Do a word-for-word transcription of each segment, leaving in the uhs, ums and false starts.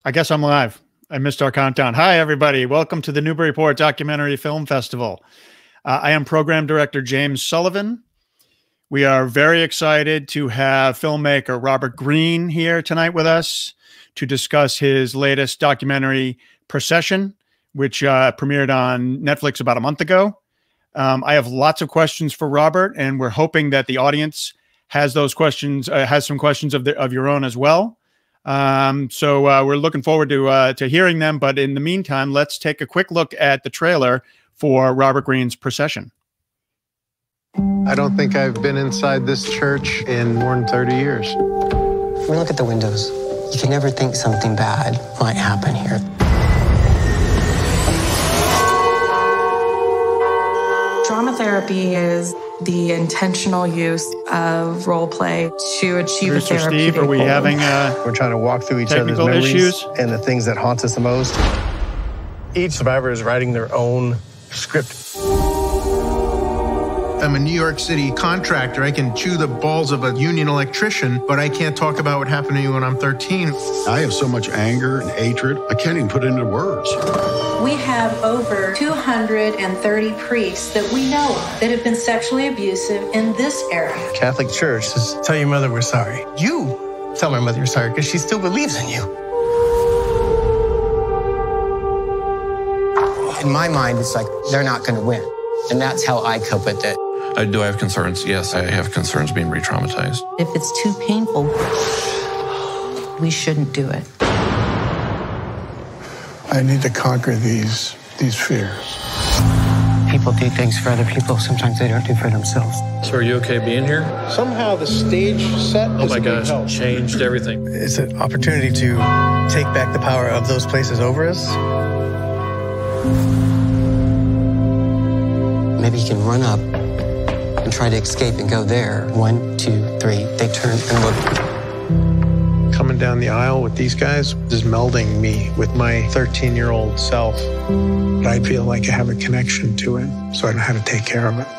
I guess I'm live. I missed our countdown. Hi, everybody. Welcome to the Newburyport Documentary Film Festival. Uh, I am Program Director James Sullivan. We are very excited to have filmmaker Robert Greene here tonight with us to discuss his latest documentary, PROCESSION, which uh, premiered on Netflix about a month ago. Um, I have lots of questions for Robert, and we're hoping that the audience has those questions, uh, has some questions of, the, of your own as well. Um, so uh, we're looking forward to uh, to hearing them. But in the meantime, let's take a quick look at the trailer for Robert Greene's PROCESSION. I don't think I've been inside this church in more than thirty years. When we look at the windows, you can never think something bad might happen here. Drama therapy is the intentional use of role play to achieve Producer a therapeutic Steve, are we goal. having uh, We're trying to walk through each other's technical memories issues? and the things that haunt us the most. Each survivor is writing their own script. I'm a New York City contractor. I can chew the balls of a union electrician, but I can't talk about what happened to me when I'm thirteen. I have so much anger and hatred, I can't even put it into words. We have over two hundred thirty priests that we know of that have been sexually abusive in this area. Catholic Church says, tell your mother we're sorry. You tell her mother you're sorry because she still believes in you. In my mind, it's like they're not going to win. And that's how I cope with it. Uh, do I have concerns? Yes, I have concerns being re-traumatized. If it's too painful, we shouldn't do it. I need to conquer these, these fears. People do things for other people. Sometimes they don't do for themselves. So are you okay being here? Somehow the stage set Oh my gosh, changed everything. It's an opportunity to take back the power of those places over us. Maybe you can run up and try to escape and go there. One, two, three. They turn and look. Coming down the aisle with these guys is melding me with my thirteen-year-old self. But I feel like I have a connection to it, so I know how to take care of it.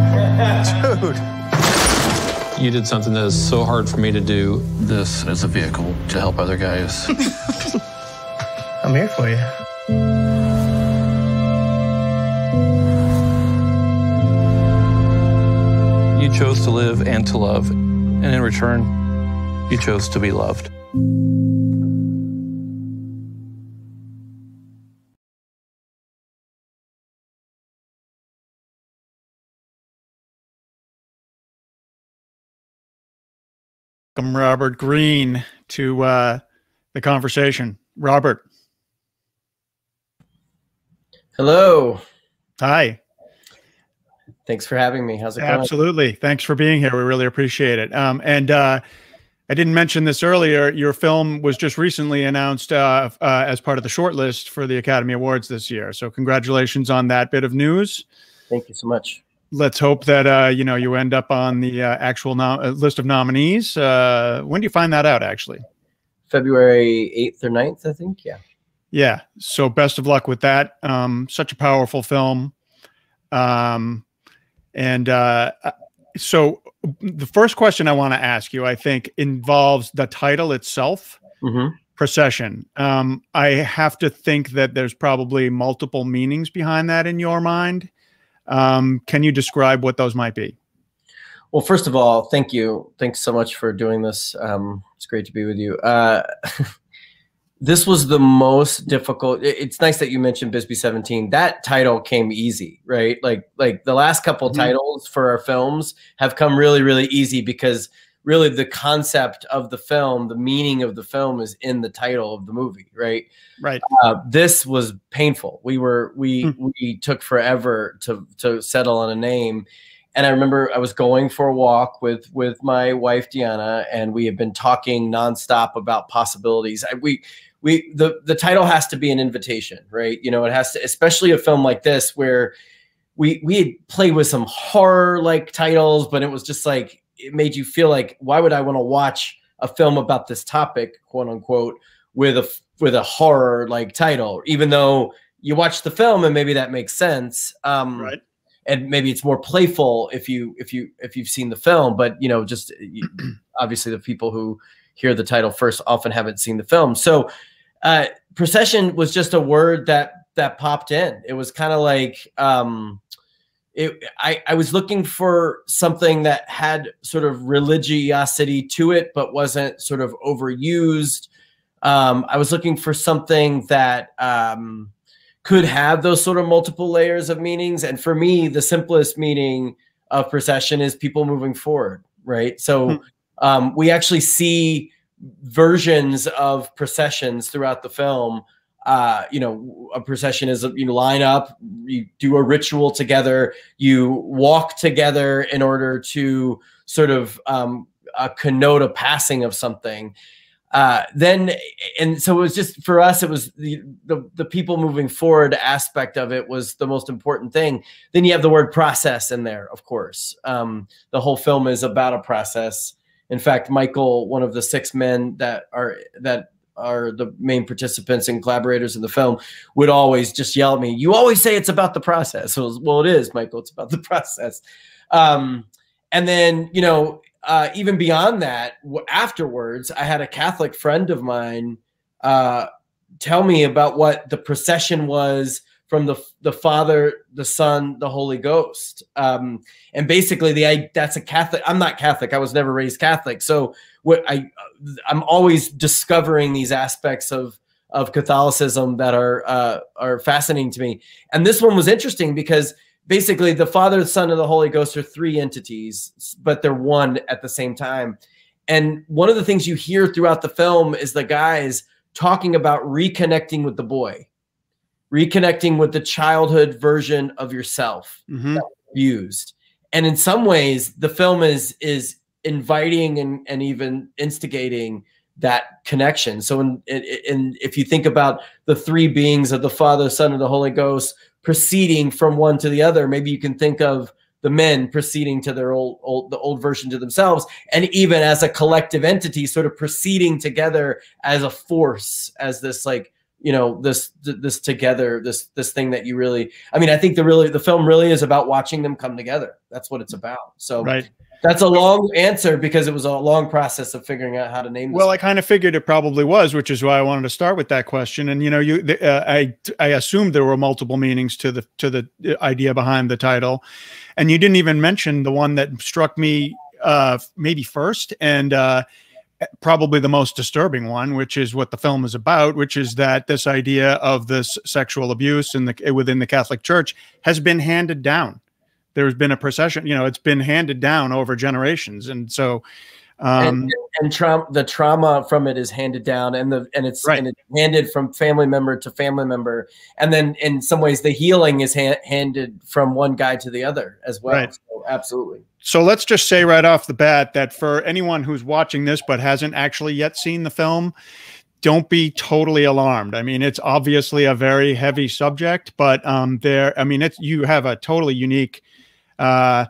Dude. You did something that is so hard for me to do. This is a vehicle to help other guys. I'm here for you. You chose to live and to love, and in return, you chose to be loved. Welcome, Robert Greene, to uh, the conversation. Robert. Hello. Hi. Thanks for having me. How's it going? Absolutely. Thanks for being here. We really appreciate it. Um, and uh, I didn't mention this earlier. Your film was just recently announced uh, uh, as part of the shortlist for the Academy Awards this year. So congratulations on that bit of news. Thank you so much. Let's hope that uh, you know you end up on the uh, actual nom uh, list of nominees. Uh, when do you find that out, actually? February eighth or ninth, I think. Yeah. Yeah. So best of luck with that. Um, such a powerful film. Um, And uh, so the first question I want to ask you, I think, involves the title itself, mm-hmm. PROCESSION. Um, I have to think that there's probably multiple meanings behind that in your mind. Um, can you describe what those might be? Well, first of all, thank you. Thanks so much for doing this. Um, it's great to be with you. Uh, This was the most difficult. It's nice that you mentioned Bisbee seventeen. That title came easy, right? Like, like the last couple mm-hmm. titles for our films have come really, really easy because really the concept of the film, the meaning of the film is in the title of the movie, right? Right. Uh, this was painful. We were, we, mm-hmm. we took forever to, to settle on a name. And I remember I was going for a walk with, with my wife, Deanna, and we had been talking nonstop about possibilities. I, we, We the the title has to be an invitation, right? You know, it has to, especially a film like this where we we had played with some horror like titles, but it was just like it made you feel like, why would I want to watch a film about this topic, quote unquote, with a with a horror like title? Even though you watch the film and maybe that makes sense, um, right? And maybe it's more playful if you if you if you've seen the film, but you know, just obviously the people who hear the title first often haven't seen the film, so. uh, procession was just a word that that popped in. It was kind of like um, it. I, I was looking for something that had sort of religiosity to it, but wasn't sort of overused. Um, I was looking for something that um, could have those sort of multiple layers of meanings. And for me, the simplest meaning of procession is people moving forward, right? So um, we actually see versions of processions throughout the film. Uh, you know, a procession is, you line up, you do a ritual together, you walk together in order to sort of um, uh, connote a passing of something. Uh, then, and so it was just, for us, it was the, the, the people moving forward aspect of it was the most important thing. Then you have the word process in there, of course. Um, the whole film is about a process. In fact, Michael, one of the six men that are, that are the main participants and collaborators in the film, would always just yell at me, "You always say it's about the process." So, well, it is, Michael, it's about the process. Um, and then, you know, Uh, even beyond that, afterwards, I had a Catholic friend of mine uh, tell me about what the procession was from the the Father, the Son, the Holy Ghost, um, and basically the I, that's a Catholic. I'm not Catholic. I was never raised Catholic, so what I I'm always discovering these aspects of of Catholicism that are uh, are fascinating to me. And this one was interesting because basically the Father, the Son, and the Holy Ghost are three entities, but they're one at the same time. And one of the things you hear throughout the film is the guys talking about reconnecting with the boy, reconnecting with the childhood version of yourself mm-hmm. that was abused. And in some ways, the film is is inviting and, and even instigating that connection. So in, in, in, if you think about the three beings of the Father, Son, and the Holy Ghost proceeding from one to the other, maybe you can think of the men proceeding to their old, old, the old version to themselves, and even as a collective entity, sort of proceeding together as a force, as this, like, you know, this, this together, this, this thing that you really, I mean, I think the really, the film really is about watching them come together. That's what it's about. So right. That's a long answer because it was a long process of figuring out how to name this. Well, I kind of figured it probably was, which is why I wanted to start with that question. And, you know, you, uh, I, I assumed there were multiple meanings to the, to the idea behind the title. And you didn't even mention the one that struck me uh, maybe first and uh, probably the most disturbing one, which is what the film is about, which is that this idea of this sexual abuse in the, within the Catholic Church has been handed down. There's been a procession, you know, it's been handed down over generations. And so, um, and, and trauma, the trauma from it is handed down, and the, and it's, right. and it's handed from family member to family member. And then in some ways the healing is ha handed from one guy to the other as well. Right. So absolutely. So let's just say right off the bat that for anyone who's watching this, but hasn't actually yet seen the film, don't be totally alarmed. I mean, it's obviously a very heavy subject, but um, there, I mean, it's, you have a totally unique uh,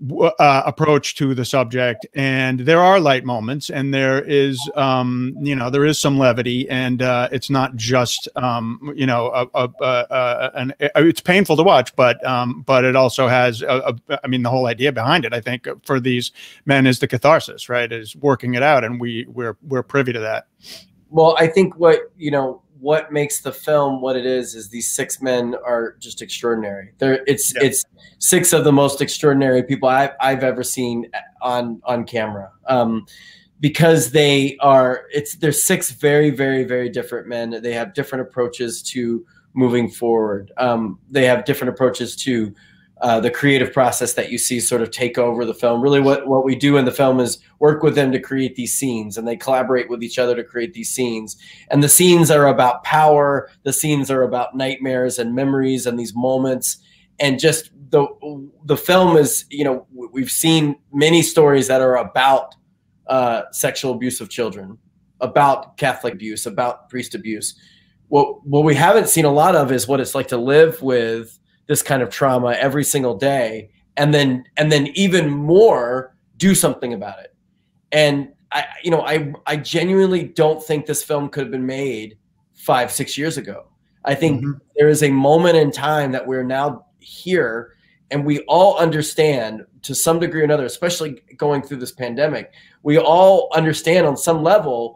uh, approach to the subject, and there are light moments, and there is, um, you know, there is some levity, and uh, it's not just, um, you know, a, a, a, an, it's painful to watch, but um, but it also has, a, a, I mean, the whole idea behind it, I think, for these men is the catharsis, right? Is working it out, and we we're we're privy to that. Well, I think what, you know, what makes the film what it is, is these six men are just extraordinary. They're, it's, yeah. it's six of the most extraordinary people I've, I've ever seen on, on camera. Um, because they are, it's, they're six very, very, very different men. They have different approaches to moving forward. Um, they have different approaches to Uh, the creative process that you see sort of take over the film. Really what, what we do in the film is work with them to create these scenes, and they collaborate with each other to create these scenes. And the scenes are about power. The scenes are about nightmares and memories and these moments. And just the, the film is, you know, we've seen many stories that are about uh, sexual abuse of children, about Catholic abuse, about priest abuse. What, what we haven't seen a lot of is what it's like to live with this kind of trauma every single day, and then and then even more do something about it. And I, you know, I I genuinely don't think this film could have been made five, six years ago. I think mm-hmm. there is a moment in time that we're now here, and we all understand to some degree or another, especially going through this pandemic, we all understand on some level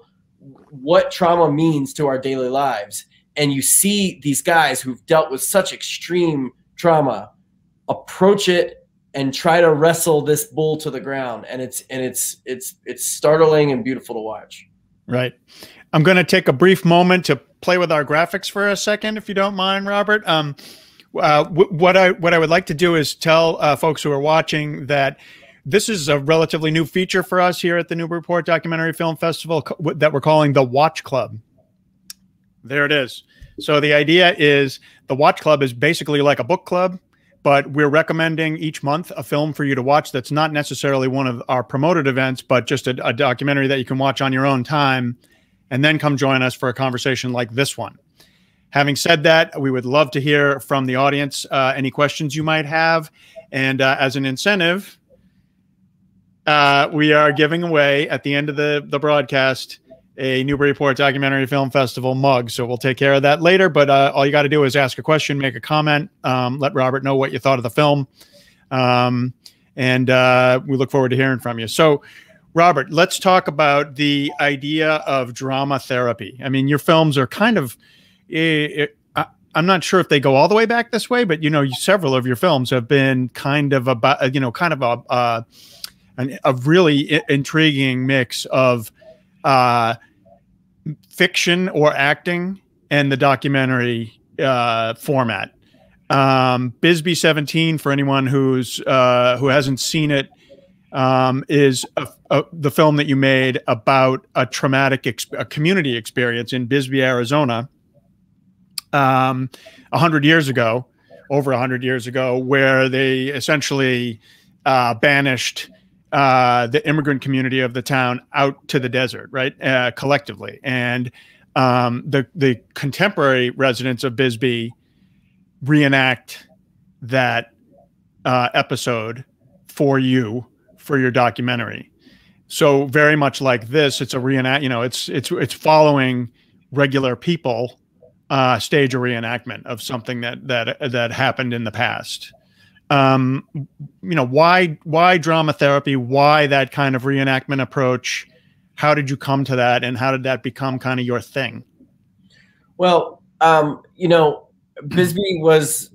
what trauma means to our daily lives. And you see these guys who've dealt with such extreme trauma approach it and try to wrestle this bull to the ground. And it's, and it's, it's, it's startling and beautiful to watch. Right. I'm going to take a brief moment to play with our graphics for a second, if you don't mind, Robert. Um, uh, what I, what I would like to do is tell uh, folks who are watching that this is a relatively new feature for us here at the Newburyport Documentary Film Festival that we're calling the Watch Club. There it is. So the idea is the Watch Club is basically like a book club, but we're recommending each month a film for you to watch that's not necessarily one of our promoted events, but just a, a documentary that you can watch on your own time, and then come join us for a conversation like this one. Having said that, we would love to hear from the audience uh, any questions you might have. And uh, as an incentive, uh, we are giving away at the end of the, the broadcast a Newburyport Documentary Film Festival mug. So we'll take care of that later. But uh, all you got to do is ask a question, make a comment, um, let Robert know what you thought of the film. Um, and uh, we look forward to hearing from you. So, Robert, let's talk about the idea of drama therapy. I mean, your films are kind of, uh, I, I'm not sure if they go all the way back this way, but, you know, several of your films have been kind of about, you know, kind of a, uh, an, a really intriguing mix of uh, fiction or acting and the documentary uh, format. Um, Bisbee seventeen, for anyone who's uh, who hasn't seen it, um, is a, a, the film that you made about a traumatic ex a community experience in Bisbee, Arizona, um, a hundred years ago, over a hundred years ago, where they essentially uh, banished Uh, the immigrant community of the town out to the desert, right? Uh, collectively. And um, the, the contemporary residents of Bisbee reenact that uh, episode for you, for your documentary. So very much like this, it's a reenact, you know, it's, it's, it's following regular people uh, stage a reenactment of something that, that, that happened in the past. Um, you know, why, why drama therapy? Why that kind of reenactment approach? How did you come to that? And how did that become kind of your thing? Well, um, you know, Bisbee was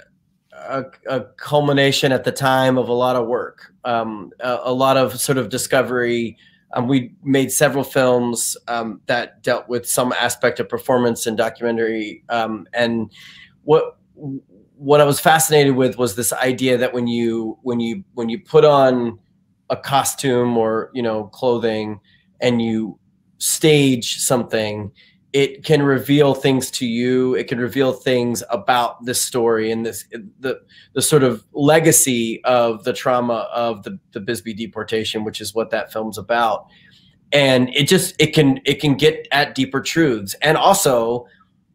a, a culmination at the time of a lot of work, um, a, a lot of sort of discovery. Um, we made several films um, that dealt with some aspect of performance and documentary. Um, and what, What I was fascinated with was this idea that when you when you when you put on a costume or, you know, clothing and you stage something, it can reveal things to you. It can reveal things about this story and this the the sort of legacy of the trauma of the the Bisbee deportation, which is what that film's about. And it just it can it can get at deeper truths. And also,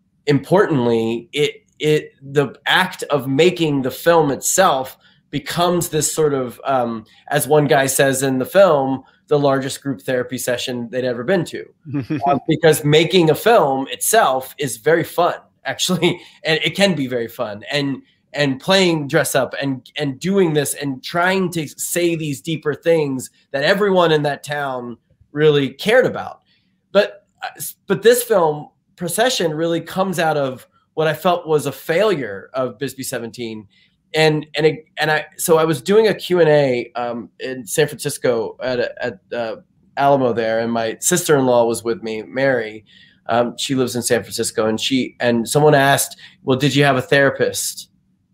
importantly, it It the act of making the film itself becomes this sort of, um, as one guy says in the film, the largest group therapy session they'd ever been to, uh, because making a film itself is very fun, actually, and it can be very fun. And and playing dress up and and doing this and trying to say these deeper things that everyone in that town really cared about. But but this film, Procession, really comes out of what I felt was a failure of Bisbee seventeen. And, and, it, and I, so I was doing a Q and A um, in San Francisco at, at uh, Alamo there. And my sister-in-law was with me, Mary. Um, she lives in San Francisco, and she, and someone asked, well, did you have a therapist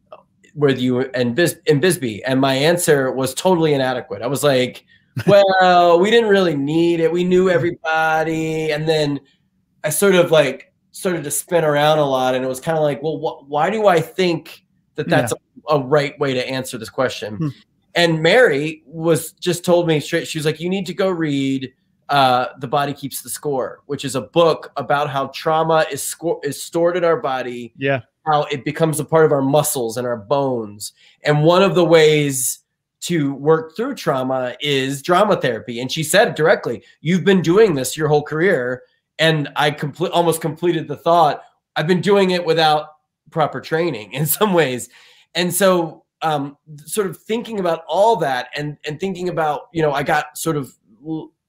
with you in, Bis, in Bisbee? And my answer was totally inadequate. I was like, well, we didn't really need it. We knew everybody. And then I sort of like, started to spin around a lot, and it was kind of like, well, wh why do I think that that's yeah. a, a right way to answer this question? Hmm. And Mary was just told me straight. She was like, you need to go read uh, The Body Keeps the Score, which is a book about how trauma is score is stored in our body. Yeah. How it becomes a part of our muscles and our bones. And one of the ways to work through trauma is drama therapy. And she said directly, you've been doing this your whole career. And I complete, almost completed the thought, I've been doing it without proper training in some ways. And so um, sort of thinking about all that and, and thinking about, you know, I got sort of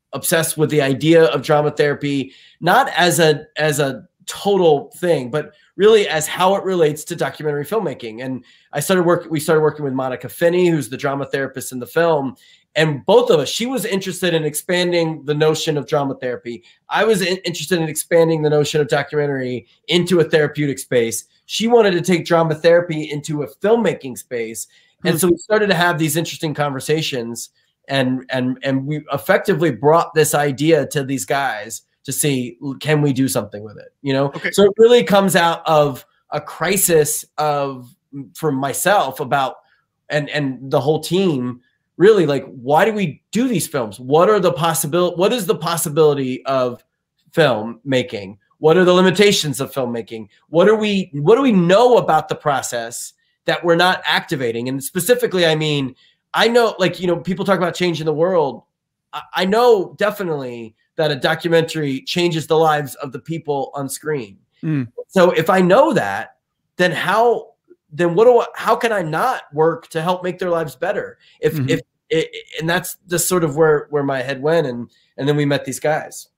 obsessed with the idea of drama therapy, not as a as a total thing, but really as how it relates to documentary filmmaking. And I started work. We started working with Monica Finney, who's the drama therapist in the film. And both of us, she was interested in expanding the notion of drama therapy. I was in, interested in expanding the notion of documentary into a therapeutic space. She wanted to take drama therapy into a filmmaking space. And mm-hmm. so we started to have these interesting conversations, and, and, and we effectively brought this idea to these guys to see, can we do something with it? You know? Okay. So it really comes out of a crisis of, for myself about, and, and the whole team, really, like, why do we do these films? What are the possibility? What is the possibility of film making? What are the limitations of filmmaking? What are we, what do we know about the process that we're not activating? And specifically, I mean, I know, like, you know, people talk about changing the world. I, I know definitely that a documentary changes the lives of the people on screen. Mm. So if I know that, then how, then what do I, how can I not work to help make their lives better? If, mm-hmm. if, it, and that's just sort of where, where my head went. And, and then we met these guys.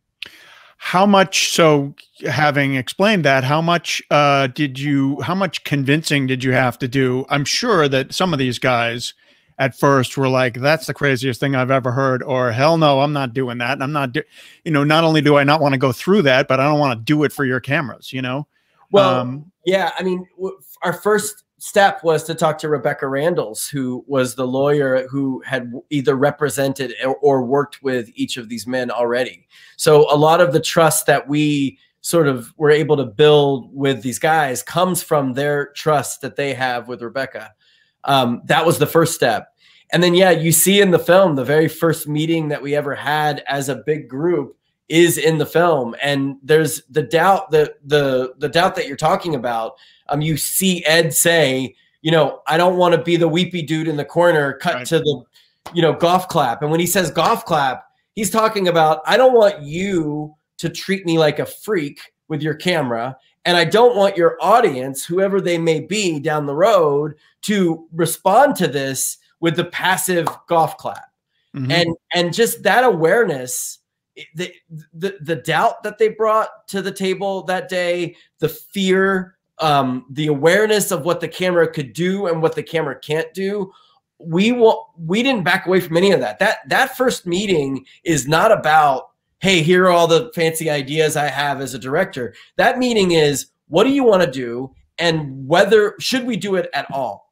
How much, so having explained that, how much uh, did you, how much convincing did you have to do? I'm sure that some of these guys at first were like, that's the craziest thing I've ever heard, or hell no, I'm not doing that. And I'm not, do you know, not only do I not want to go through that, but I don't want to do it for your cameras, you know? Well, um, yeah, I mean, our first step was to talk to Rebecca Randalls, who was the lawyer who had either represented or, or worked with each of these men already. So a lot of the trust that we sort of were able to build with these guys comes from their trust that they have with Rebecca. Um, that was the first step. And then, yeah, you see in the film, the very first meeting that we ever had as a big group is in the film. And there's the doubt, the, the, the doubt that you're talking about. Um, you see Ed say, you know, I don't want to be the weepy dude in the corner, cut right. to the, you know, golf clap. And when he says golf clap, he's talking about, I don't want you to treat me like a freak with your camera. And I don't want your audience, whoever they may be down the road, to respond to this with the passive golf clap. Mm-hmm. And, and just that awareness, the, the, the doubt that they brought to the table that day, the fear, um, the awareness of what the camera could do and what the camera can't do. We will, we didn't back away from any of that. That, that first meeting is not about, hey, here are all the fancy ideas I have as a director. That meeting is, what do you want to do? And whether, should we do it at all?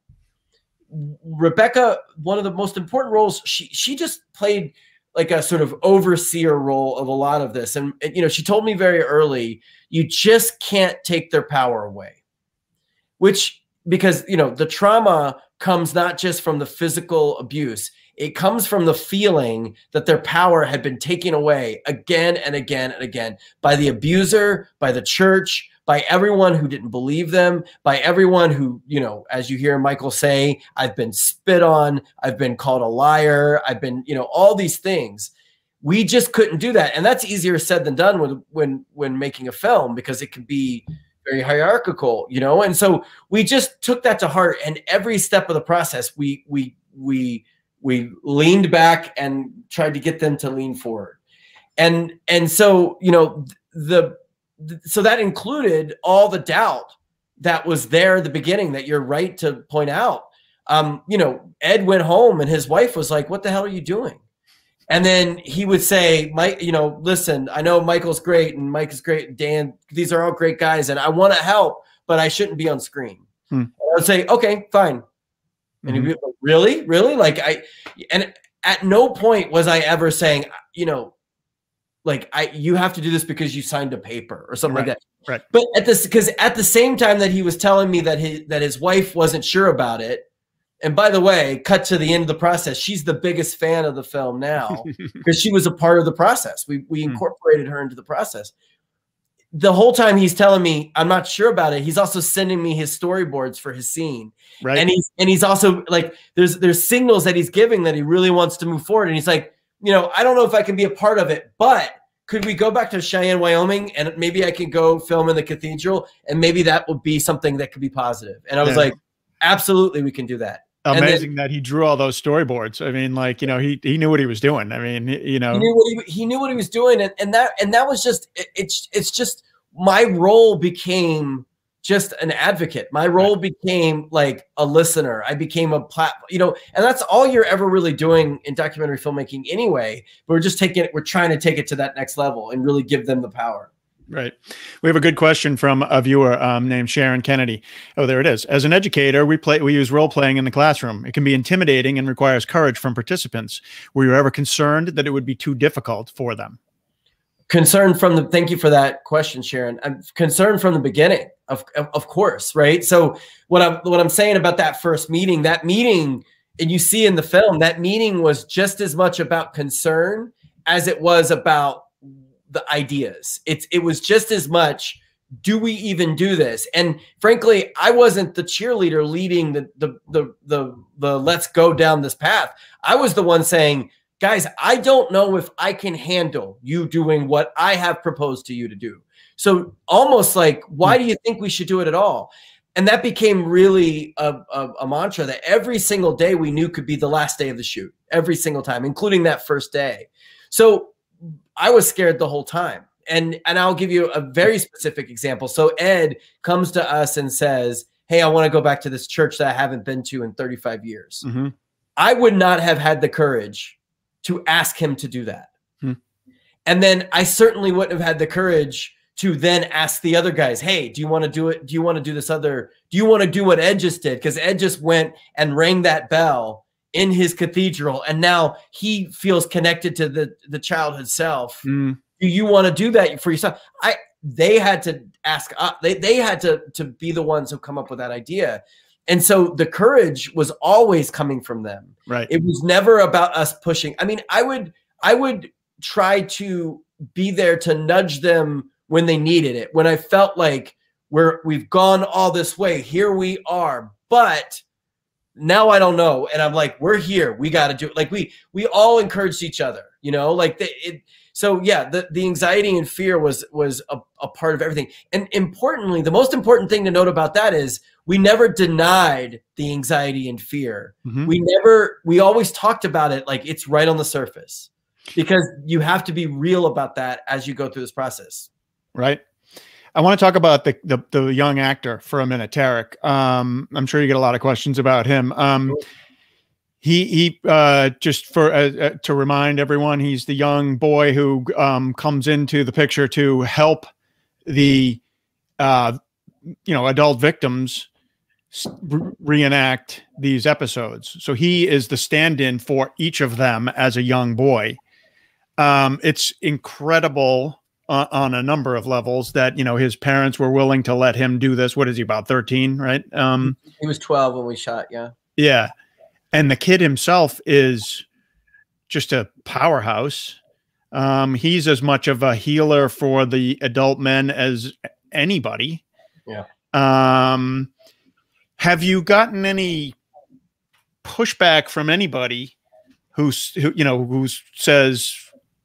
Rebecca, one of the most important roles, she, she just played like a sort of overseer role of a lot of this. And, you know, she told me very early, you just can't take their power away, which, because, you know, the trauma comes not just from the physical abuse, it comes from the feeling that their power had been taken away again and again and again by the abuser, by the church, by everyone who didn't believe them, by everyone who, you know, as you hear Michael say, I've been spit on, I've been called a liar, I've been, you know, all these things. We just couldn't do that. And that's easier said than done when, when, when making a film, because it can be very hierarchical, you know? And so we just took that to heart, and every step of the process, we, we, we, we leaned back and tried to get them to lean forward. And, and so, you know, the, so that included all the doubt that was there at the beginning that you're right to point out. Um, you know, Ed went home and his wife was like, what the hell are you doing? And then he would say, Mike, you know, listen, I know Michael's great and Mike is great. Dan, these are all great guys and I want to help, but I shouldn't be on screen. Hmm. I would say, okay, fine. And he'd be like, really, really? Like I, and at no point was I ever saying, you know, like I, you have to do this because you signed a paper or something right. like that. Right. But at this, because at the same time that he was telling me that his, that his wife wasn't sure about it. And by the way, cut to the end of the process, she's the biggest fan of the film now because she was a part of the process. We, we incorporated her into the process. The whole time he's telling me, I'm not sure about it. He's also sending me his storyboards for his scene. Right. And he's, and he's also like, there's, there's signals that he's giving that he really wants to move forward. And he's like, you know, I don't know if I can be a part of it, but could we go back to Cheyenne, Wyoming, and maybe I can go film in the cathedral, and maybe that would be something that could be positive. And I was yeah. like, absolutely, we can do that. amazing then, that he drew all those storyboards. I mean, like, you know, he, he knew what he was doing. I mean, you know, he knew what he, he knew what he was doing. And, and that, and that was just, it, it's, it's just, my role became just an advocate. My role right. became like a listener. I became a platform, you know, and that's all you're ever really doing in documentary filmmaking anyway. But we're just taking it, we're trying to take it to that next level and really give them the power. Right. We have a good question from a viewer um, named Sharon Kennedy. Oh, there it is. As an educator, we play, we use role playing in the classroom. It can be intimidating and requires courage from participants. Were you ever concerned that it would be too difficult for them? Concerned from the, thank you for that question, Sharon. I'm concerned from the beginning, of, of, of course. Right. So what I'm, what I'm saying about that first meeting, that meeting, and you see in the film, that meeting was just as much about concern as it was about the ideas. It's, it was just as much, do we even do this? And frankly, I wasn't the cheerleader leading the, the, the, the, the let's go down this path. I was the one saying, guys, I don't know if I can handle you doing what I have proposed to you to do. So almost like, why do you think we should do it at all? And that became really a, a, a mantra that every single day we knew could be the last day of the shoot, every single time, including that first day. So I was scared the whole time. And, and I'll give you a very specific example. So Ed comes to us and says, hey, I want to go back to this church that I haven't been to in thirty-five years. Mm-hmm. I would not have had the courage to ask him to do that. Hmm. And then I certainly wouldn't have had the courage to then ask the other guys, hey, do you want to do it? Do you want to do this other, do you want to do what Ed just did? Because Ed just went and rang that bell in his cathedral, and now he feels connected to the, the childhood self. Mm. Do you want to do that for yourself? I, they had to ask, uh, they, they had to, to be the ones who come up with that idea. And so the courage was always coming from them. Right. It was never about us pushing. I mean, I would, I would try to be there to nudge them when they needed it. When I felt like we're, we've gone all this way, here we are, but now I don't know. And I'm like, we're here. We got to do it. Like we, we all encouraged each other, you know, like the, it, so yeah, the, the anxiety and fear was, was a, a part of everything. And importantly, the most important thing to note about that is we never denied the anxiety and fear. Mm-hmm. We never, we always talked about it like it's right on the surface, because you have to be real about that as you go through this process. Right. I want to talk about the, the, the young actor for a minute, Tarek. Um, I'm sure you get a lot of questions about him. Um, he, he uh, just for uh, uh, to remind everyone, he's the young boy who um, comes into the picture to help the, uh, you know, adult victims re reenact these episodes. So he is the stand-in for each of them as a young boy. Um, it's incredible on, on a number of levels that, you know, his parents were willing to let him do this. What is he, about thirteen, right? Um, he was twelve when we shot. Yeah. Yeah. And the kid himself is just a powerhouse. Um, he's as much of a healer for the adult men as anybody. Yeah. Um, have you gotten any pushback from anybody who's, who, you know, who says,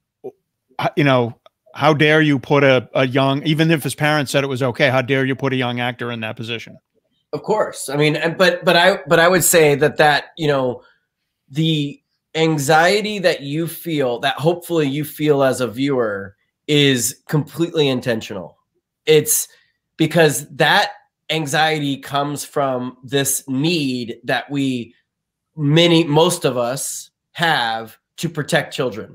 you know, how dare you put a, a young, even if his parents said it was okay, how dare you put a young actor in that position? Of course. I mean, but, but I, but I would say that, that, you know, the anxiety that you feel, that hopefully you feel as a viewer, is completely intentional. It's because that anxiety comes from this need that we, many, most of us have to protect children.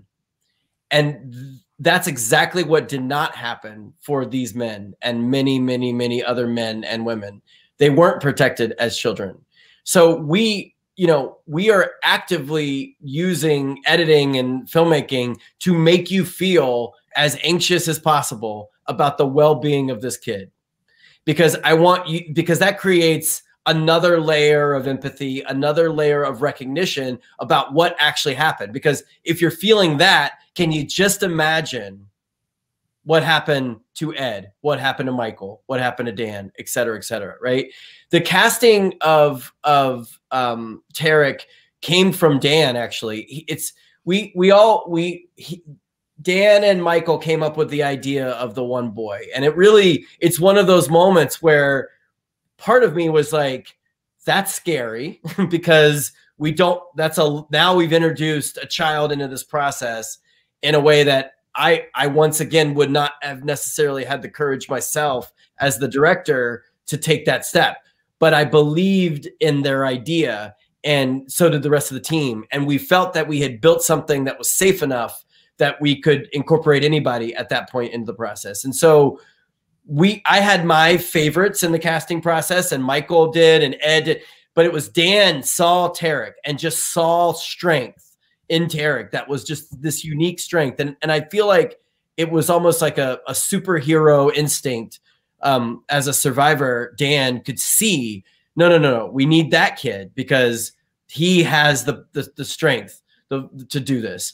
And that's exactly what did not happen for these men and many, many, many other men and women. They weren't protected as children. So we, you know, we are actively using editing and filmmaking to make you feel as anxious as possible about the well-being of this kid. Because I want you, because that creates another layer of empathy, another layer of recognition about what actually happened. Because if you're feeling that, can you just imagine what happened to Ed, what happened to Michael, what happened to Dan, et cetera, et cetera, right? The casting of, of um, Tarek came from Dan, actually. He, it's, we, we all, we, he, Dan and Michael came up with the idea of the one boy. And it really, it's one of those moments where part of me was like, that's scary because we don't, that's a, now we've introduced a child into this process in a way that I, I once again would not have necessarily had the courage myself as the director to take that step, but I believed in their idea, and so did the rest of the team. And we felt that we had built something that was safe enough that we could incorporate anybody at that point into the process. And so we, I had my favorites in the casting process, and Michael did, and Ed did, but it was Dan saw Tarek and just saw strength in Tarek. That was just this unique strength. And, and I feel like it was almost like a, a superhero instinct. Um, as a survivor, Dan could see, no, no, no, no, we need that kid because he has the, the, the strength to, to do this.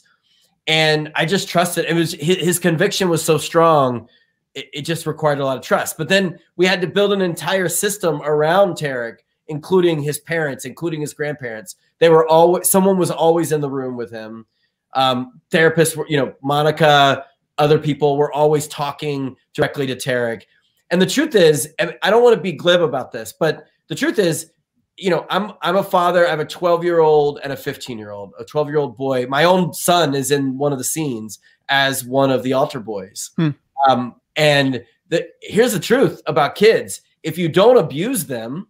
And I just trusted. It was his, his conviction was so strong. It, it just required a lot of trust. But then we had to build an entire system around Tarek, including his parents, including his grandparents. They were always, someone was always in the room with him. Um, therapists were, you know, Monica, other people were always talking directly to Tarek. And the truth is, and I don't want to be glib about this, but the truth is, you know, I'm I'm a father. I have a twelve year old and a fifteen year old, a twelve year old boy. My own son is in one of the scenes as one of the altar boys. Hmm. Um, and the, here's the truth about kids: if you don't abuse them,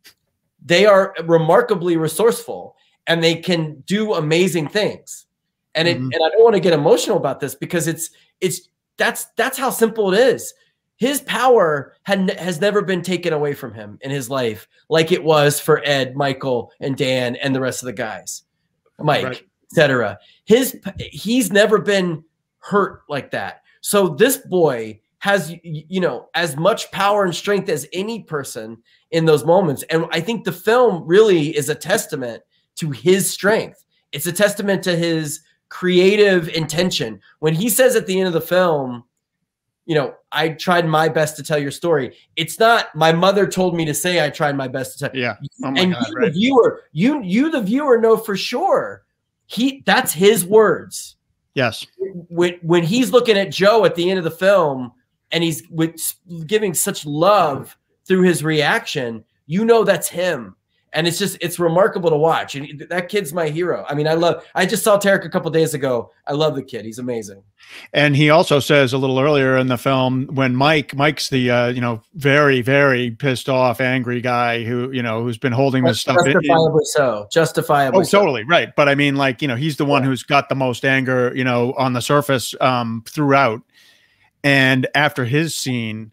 they are remarkably resourceful and they can do amazing things. And it, mm-hmm. and I don't want to get emotional about this because it's it's that's that's how simple it is. His power had, has never been taken away from him in his life like it was for Ed, Michael, and Dan, and the rest of the guys, Mike, right. et cetera. His, he's never been hurt like that. So this boy has, you know, as much power and strength as any person in those moments. And I think the film really is a testament to his strength. It's a testament to his creative intention. When he says at the end of the film, you know, I tried my best to tell your story. It's not my mother told me to say I tried my best to tell. Yeah. Oh my and God, you, right. the viewer, you, you, the viewer, know for sure. He, that's his words. Yes. When when he's looking at Joe at the end of the film, and he's with, giving such love through his reaction, you know that's him. And it's just, it's remarkable to watch. And that kid's my hero. I mean, I love, I just saw Tarek a couple days ago. I love the kid. He's amazing. And he also says a little earlier in the film when Mike, Mike's the, uh, you know, very, very pissed off, angry guy who, you know, who's been holding this stuff. Justifiably so. Justifiably Oh, so. totally. Right. But I mean, like, you know, he's the one who's got the most anger, you know, on the surface um, throughout. And after his scene,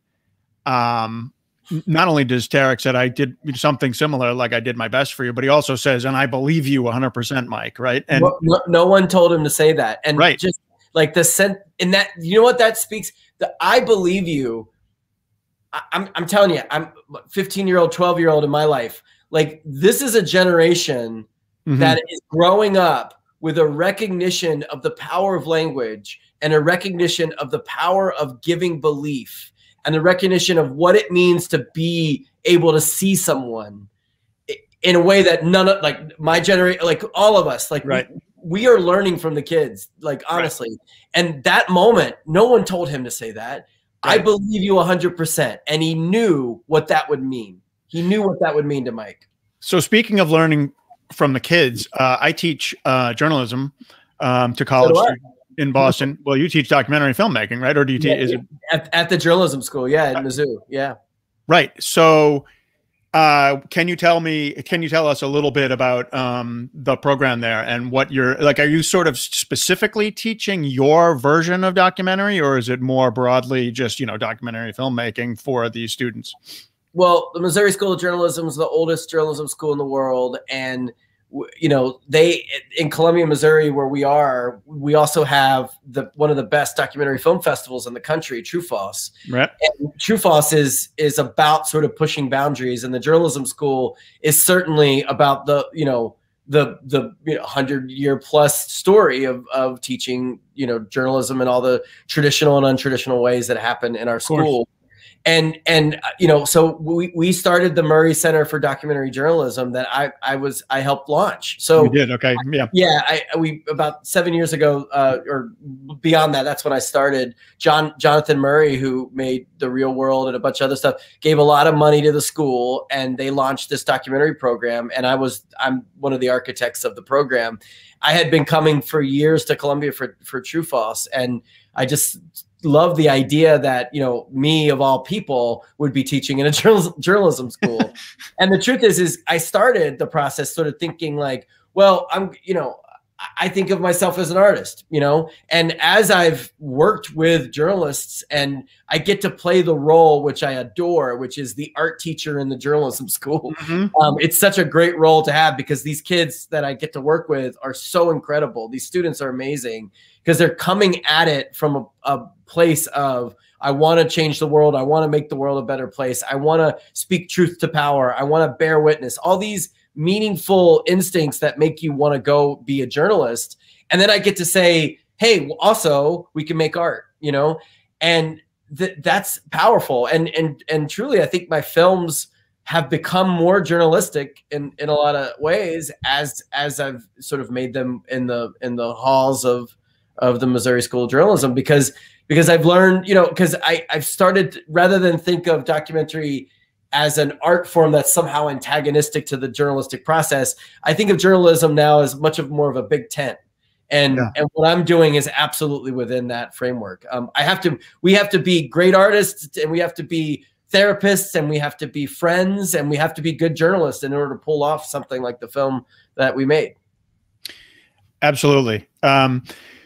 um, not only does Tarek said, I did something similar, like I did my best for you, but he also says, and I believe you one hundred percent, Mike. Right. And no, no, no one told him to say that. And right. just like the sense in that, you know what that speaks, the I believe you. I, I'm, I'm telling you, I'm fifteen year old, twelve year old in my life. Like this is a generation mm-hmm. that is growing up with a recognition of the power of language and a recognition of the power of giving belief. And the recognition of what it means to be able to see someone in a way that none of like my generation, like all of us, like right. we, we are learning from the kids, like honestly. Right. And that moment, no one told him to say that. Right. I believe you a hundred percent. And he knew what that would mean. He knew what that would mean to Mike. So speaking of learning from the kids, uh, I teach uh, journalism um, to college So students in Boston. Well, you teach documentary filmmaking, right? Or do you teach? Yeah, is it at, at the journalism school? Yeah, at Mizzou. Yeah. Right. So, uh, can you tell me? Can you tell us a little bit about um, the program there and what you're like? Are you sort of specifically teaching your version of documentary, or is it more broadly just you know documentary filmmaking for these students? Well, the Missouri School of Journalism is the oldest journalism school in the world, and you know, they in Columbia, Missouri, where we are, we also have the one of the best documentary film festivals in the country, True False. Right. And True False is is about sort of pushing boundaries, and the journalism school is certainly about the you know the the you know, hundred year plus story of of teaching you know journalism and all the traditional and untraditional ways that happen in our school. and and you know, so we we started the Murray Center for Documentary Journalism that I I was I helped launch. So you did, okay, yeah, yeah. I we about seven years ago uh, or beyond that. That's when I started. John Jonathan Murray, who made The Real World and a bunch of other stuff, gave a lot of money to the school, and they launched this documentary program. And I was I'm one of the architects of the program. I had been coming for years to Columbia for for True False, and I just love the idea that, you know, me of all people would be teaching in a journal journalism school. And the truth is, is I started the process sort of thinking like, well, I'm, you know, I think of myself as an artist, you know, and as I've worked with journalists and I get to play the role, which I adore, which is the art teacher in the journalism school. Mm-hmm. um, it's such a great role to have because these kids that I get to work with are so incredible. These students are amazing because they're coming at it from a, a place of, I want to change the world. I want to make the world a better place. I want to speak truth to power. I want to bear witness. All these meaningful instincts that make you want to go be a journalist. And then I get to say, hey, also we can make art, you know, and th that's powerful. And, and, and truly, I think my films have become more journalistic in, in a lot of ways as, as I've sort of made them in the, in the halls of, of the Missouri School of Journalism, because, because I've learned, you know, cause I, I've started, rather than think of documentary as an art form that's somehow antagonistic to the journalistic process, I think of journalism now as much of more of a big tent. And, yeah. and what I'm doing is absolutely within that framework. Um, I have to, we have to be great artists, and we have to be therapists, and we have to be friends, and we have to be good journalists in order to pull off something like the film that we made. Absolutely. Um,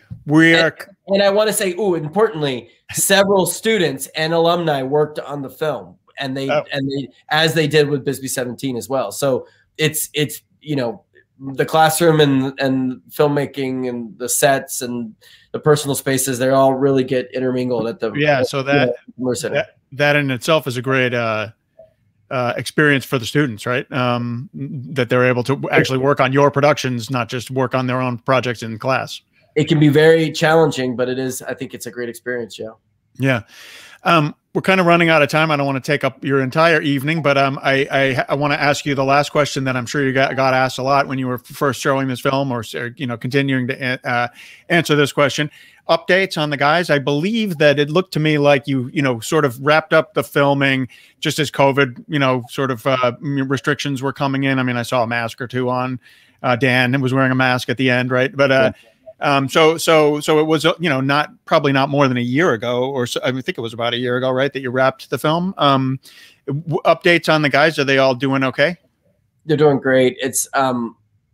we are, and, and I want to say, ooh, importantly, several students and alumni worked on the film. And they oh. and they as they did with Bisbee seventeen as well. So it's it's you know, the classroom and and filmmaking and the sets and the personal spaces, they all really get intermingled at the yeah. So that you know, that, that in itself is a great uh, uh, experience for the students, right? Um, that they're able to actually work on your productions, not just work on their own projects in class. It can be very challenging, but it is. I think it's a great experience. Yeah. Yeah. Um, we're kind of running out of time. I don't want to take up your entire evening, but um, I, I, I want to ask you the last question that I'm sure you got, got asked a lot when you were first showing this film, or, you know, continuing to uh, answer this question. Updates on the guys. I believe that it looked to me like you, you know, sort of wrapped up the filming just as COVID, you know, sort of uh, restrictions were coming in. I mean, I saw a mask or two on. Uh, Dan was wearing a mask at the end, right? But uh, yeah. Um, so, so, so it was, you know, not probably not more than a year ago, or so, I think it was about a year ago, right, that you wrapped the film. Um, w updates on the guys. Are they all doing okay? They're doing great. It's, um,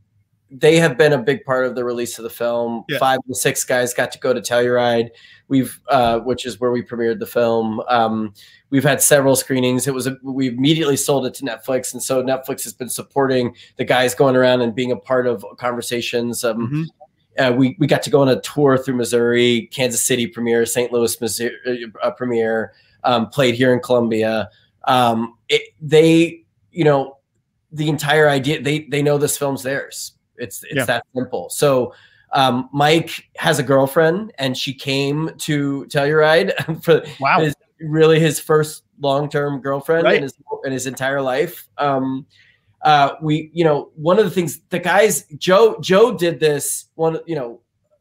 they have been a big part of the release of the film. Yeah. Five of the six guys got to go to Telluride. We've, uh, which is where we premiered the film. Um, we've had several screenings. It was, a, we immediately sold it to Netflix. And so Netflix has been supporting the guys going around and being a part of conversations. Um, mm-hmm. Uh, we, we got to go on a tour through Missouri, Kansas City premiere, Saint Louis Missouri, uh, premiere, um, played here in Columbia. Um, it, they, you know, the entire idea, they, they know this film's theirs. It's, it's yeah. that simple. So um, Mike has a girlfriend, and she came to Telluride for wow. his, really his first long-term girlfriend right. in, his, in his entire life. Um, Uh, we, you know, one of the things the guys, Joe, Joe did this one, you know,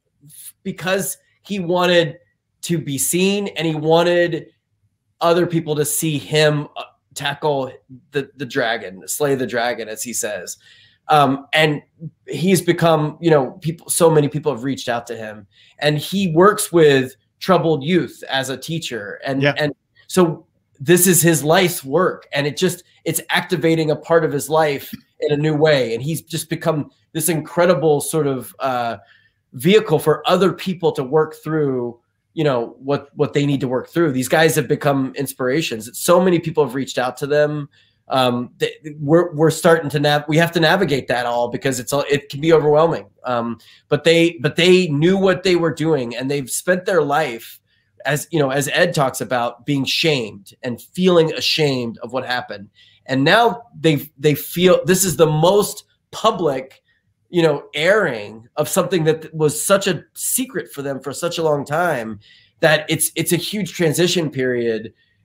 because he wanted to be seen, and he wanted other people to see him uh, tackle the, the dragon, slay the dragon, as he says. Um, and he's become, you know, people, so many people have reached out to him, and he works with troubled youth as a teacher. And, yeah. and so this is his life's work, and it just, it's activating a part of his life in a new way. And he's just become this incredible sort of uh, vehicle for other people to work through, you know, what, what they need to work through. These guys have become inspirations. So many people have reached out to them. Um, they, we're, we're starting to nav we have to navigate that all, because it's all, it can be overwhelming. Um, but they, but they knew what they were doing, and they've spent their life, as you know, as Ed talks about, being shamed and feeling ashamed of what happened. And now they they feel this is the most public, you know, airing of something that was such a secret for them for such a long time, that it's it's a huge transition period.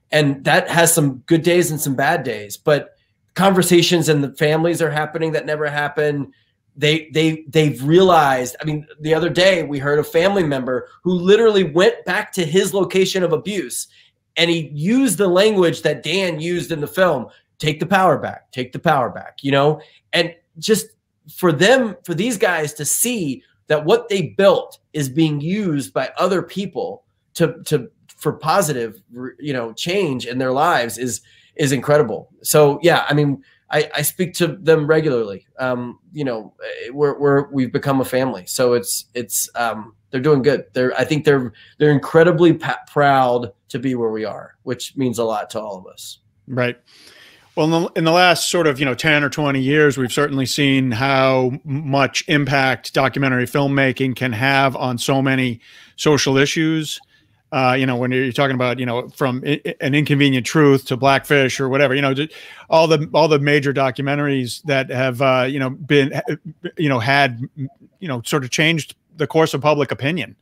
and that has some good days and some bad days, but conversations in the families are happening that never happened. They, they, they've realized, I mean, the other day we heard a family member who literally went back to his location of abuse, and he used the language that Dan used in the film, take the power back, take the power back, you know, and just for them, for these guys to see that what they built is being used by other people to, to, for positive, you know, change in their lives is, is incredible. So, yeah, I mean, I, I speak to them regularly. Um, you know, we're, we're, we've become a family. So it's, it's, um, they're doing good. They're, I think they're, they're incredibly proud to be where we are, which means a lot to all of us. Right. Well, in the, in the last sort of, you know, ten or twenty years, we've certainly seen how much impact documentary filmmaking can have on so many social issues. Uh, you know, when you're talking about, you know, from An Inconvenient Truth to Blackfish or whatever, you know, all the all the major documentaries that have, uh, you know, been, you know, had, you know, sort of changed the course of public opinion.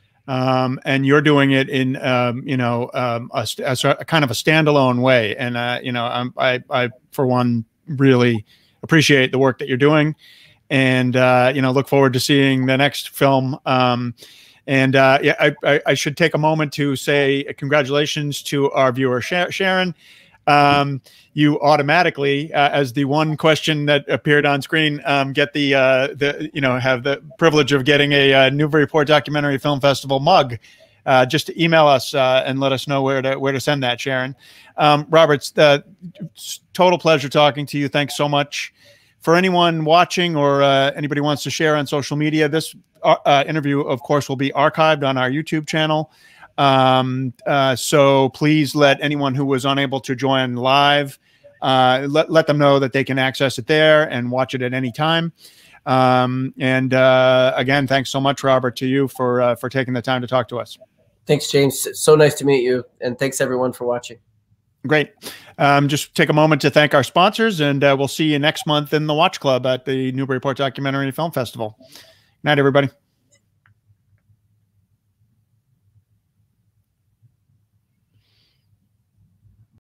Um, and you're doing it in, um, you know, um, a, a, a kind of a standalone way. And, uh, you know, I'm, I, I, for one, really appreciate the work that you're doing, and, uh, you know, look forward to seeing the next film. Um, And uh, yeah, I, I, I should take a moment to say congratulations to our viewer, Sharon. Um, you automatically, uh, as the one question that appeared on screen, um, get the, uh, the, you know, have the privilege of getting a, uh Newbury Report Documentary Film Festival mug. Uh, just to email us uh, and let us know where to where to send that, Sharon. Um, Roberts, uh, total pleasure talking to you. Thanks so much. For anyone watching or uh, anybody wants to share on social media, this uh, interview, of course, will be archived on our YouTube channel. Um, uh, so please let anyone who was unable to join live, uh, let, let them know that they can access it there and watch it at any time. Um, and uh, again, thanks so much, Robert, to you for, uh, for taking the time to talk to us. Thanks, James. It's so nice to meet you. And thanks, everyone, for watching. Great. Um, just take a moment to thank our sponsors, and uh, we'll see you next month in the Watch Club at the Newbury Report Documentary Film Festival. Good night, everybody.